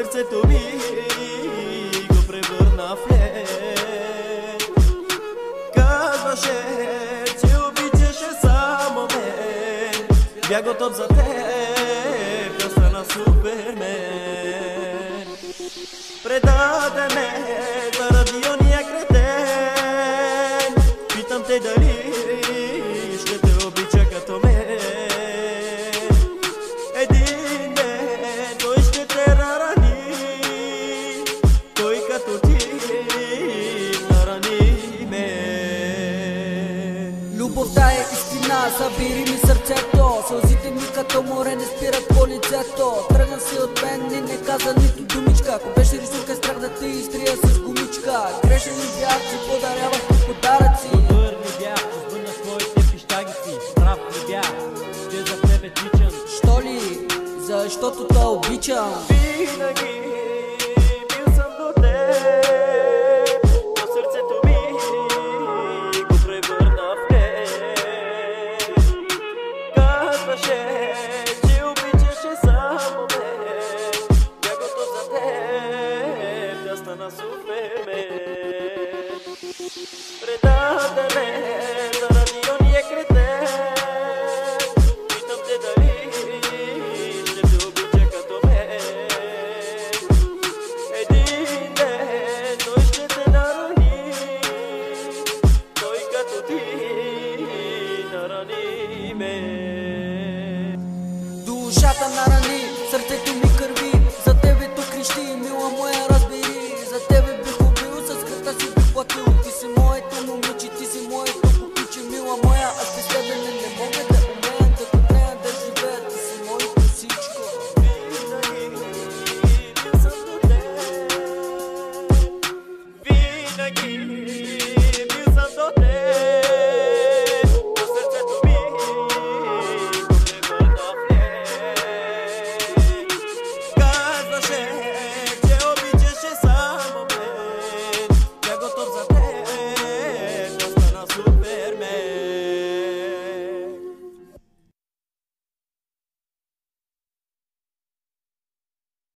сърцето ми го превърна в лед. Казваше, че обичаше само мен. Бях готов за теб, да стана супермен. Предаде ме заради ония кретен. Питам те дали ще те обича като мен. Един ден той ще те нарани, той като ти нарани ме. Любовта е истина, събери ми сърцето. Сълзите ми като море не спират по лицето. Тръгна си от мен и не каза нито думичка. Ако беше рисунка, страх да те изтрия с гумичка. Грешен ли бях, че подарявах ти подаръци? Добър ли бях, че сбъдна своите пищагици? Прав ли бях, че за тебе тичам? Що ли? Защото те обичам. Винаги бил съм до теб.